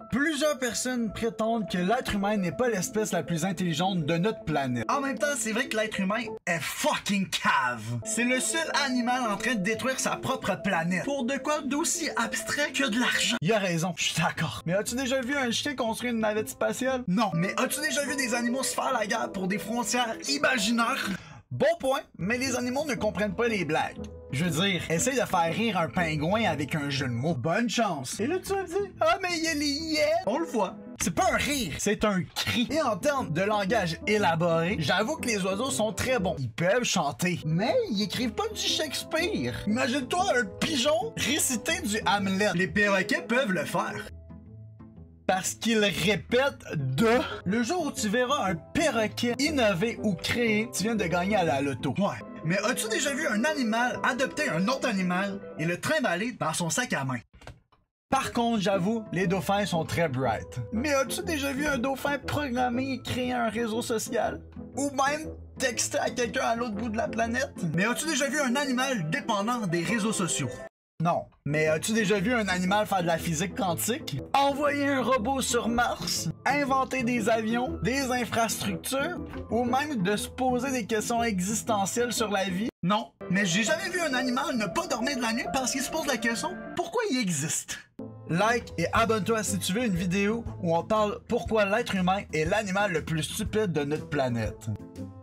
Plusieurs personnes prétendent que l'être humain n'est pas l'espèce la plus intelligente de notre planète. En même temps, c'est vrai que l'être humain est fucking cave. C'est le seul animal en train de détruire sa propre planète. Pour de quoi d'aussi abstrait que de l'argent. Il a raison, je suis d'accord. Mais as-tu déjà vu un chien construire une navette spatiale? Non. Mais as-tu déjà vu des animaux se faire la guerre pour des frontières imaginaires? Bon point, mais les animaux ne comprennent pas les blagues. Je veux dire, essaye de faire rire un pingouin avec un jeu de mots. Bonne chance. Et là, tu vas me dire, ah, mais il y a les yeah. On le voit. C'est pas un rire, c'est un cri. Et en termes de langage élaboré, j'avoue que les oiseaux sont très bons. Ils peuvent chanter, mais ils écrivent pas du Shakespeare. Imagine-toi un pigeon réciter du Hamlet. Les perroquets peuvent le faire. Parce qu'il répète de. Le jour où tu verras un perroquet innover ou créer, tu viens de gagner à la loto. Ouais. Mais as-tu déjà vu un animal adopter un autre animal et le trimballer dans son sac à main? Par contre, j'avoue, les dauphins sont très bright. Mais as-tu déjà vu un dauphin programmer et créer un réseau social? Ou même texter à quelqu'un à l'autre bout de la planète? Mais as-tu déjà vu un animal dépendant des réseaux sociaux? Non. Mais as-tu déjà vu un animal faire de la physique quantique? Envoyer un robot sur Mars? Inventer des avions? Des infrastructures? Ou même de se poser des questions existentielles sur la vie? Non. Mais j'ai jamais vu un animal ne pas dormir de la nuit parce qu'il se pose la question pourquoi il existe? Like et abonne-toi si tu veux une vidéo où on parle pourquoi l'être humain est l'animal le plus stupide de notre planète.